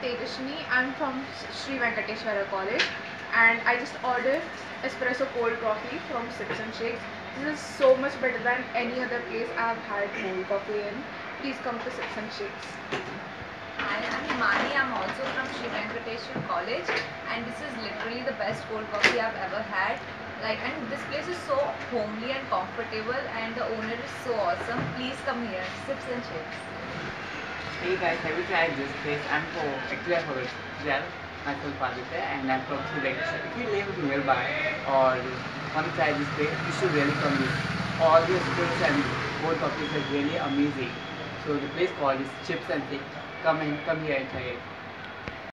Tejashni. I'm from Sri Venkateshwara College, and I just ordered espresso cold coffee from Sips and Shakes. This is so much better than any other place I've had cold coffee in. Please come to Sips and Shakes. Hi, I'm Himani. I'm also from Sri Venkateshwara College, and this is literally the best cold coffee I've ever had. And this place is so homely and comfortable, and the owner is so awesome. Please come here, Sips and Shakes. Hey guys, have you tried this place? Actually I forgot to tell myself Aditya and I'm from Sri Lanka. If you live nearby or want to try this place, you should really come here. All the skills and both coffees are really amazing. So the place called is Chips and Shakes. Come here and try it.